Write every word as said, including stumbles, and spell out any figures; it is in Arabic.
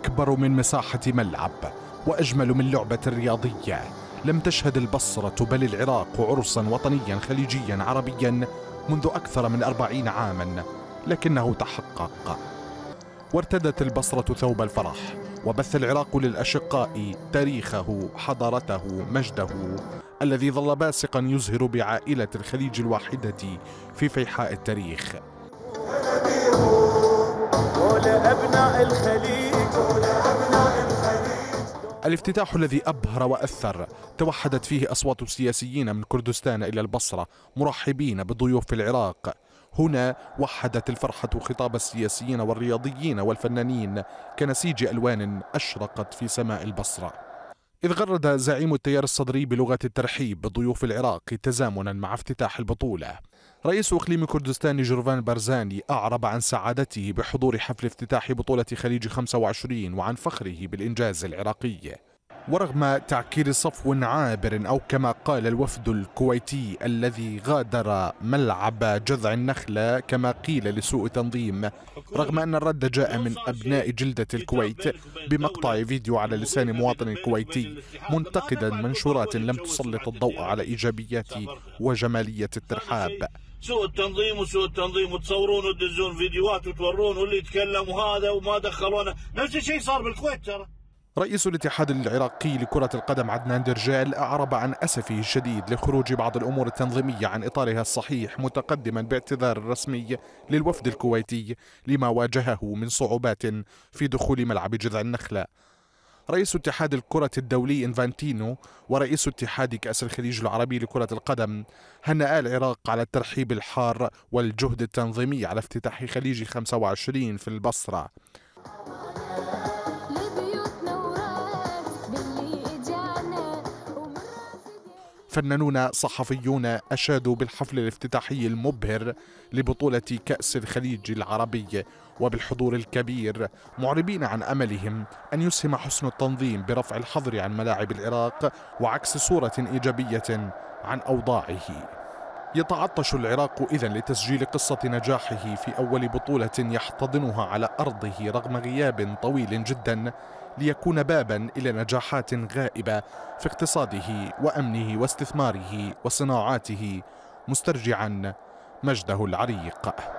أكبر من مساحة ملعب وأجمل من لعبة رياضية لم تشهد البصرة بل العراق عرسا وطنيا خليجيا عربيا منذ أكثر من أربعين عاما، لكنه تحقق. وارتدت البصرة ثوب الفرح، وبث العراق للأشقاء تاريخه، حضارته، مجده الذي ظل باسقا يزهر بعائلة الخليج الواحدة في فيحاء التاريخ. الافتتاح الذي أبهر وأثر توحدت فيه أصوات السياسيين من كردستان إلى البصرة مرحبين بضيوف العراق. هنا وحدت الفرحة خطاب السياسيين والرياضيين والفنانين كنسيج ألوان أشرقت في سماء البصرة. إذ غرد زعيم التيار الصدري بلغة الترحيب بضيوف العراق تزامنا مع افتتاح البطولة. رئيس إقليم كردستان جورفان بارزاني أعرب عن سعادته بحضور حفل افتتاح بطولة خليج خمسة وعشرين وعن فخره بالإنجاز العراقي. ورغم تعكير صفو عابر أو كما قال الوفد الكويتي الذي غادر ملعب جذع النخلة كما قيل لسوء تنظيم، رغم أن الرد جاء من أبناء جلدة الكويت بمقطع فيديو على لسان مواطن كويتي منتقدا منشورات لم تسلط الضوء على إيجابيات وجمالية الترحاب. سوء التنظيم وسوء التنظيم وتصورون وتدزون فيديوهات وتورون واللي يتكلم وهذا وما دخلونا، نفس الشيء صار بالكويت ترى. رئيس الاتحاد العراقي لكرة القدم عدنان درجال أعرب عن أسفه الشديد لخروج بعض الأمور التنظيمية عن إطارها الصحيح، متقدما باعتذار الرسمي للوفد الكويتي لما واجهه من صعوبات في دخول ملعب جذع النخلة. رئيس اتحاد الكرة الدولي إنفانتينو ورئيس اتحاد كأس الخليج العربي لكرة القدم هنأ العراق على الترحيب الحار والجهد التنظيمي على افتتاح خليج خمسة وعشرين في البصرة. فنانون صحفيون أشادوا بالحفل الافتتاحي المبهر لبطولة كأس الخليج العربي وبالحضور الكبير، معربين عن أملهم أن يسهم حسن التنظيم برفع الحظر عن ملاعب العراق وعكس صورة إيجابية عن أوضاعه. يتعطش العراق إذن لتسجيل قصة نجاحه في أول بطولة يحتضنها على أرضه رغم غياب طويل جدا، ليكون بابا إلى نجاحات غائبة في اقتصاده وأمنه واستثماره وصناعاته، مسترجعا مجده العريق.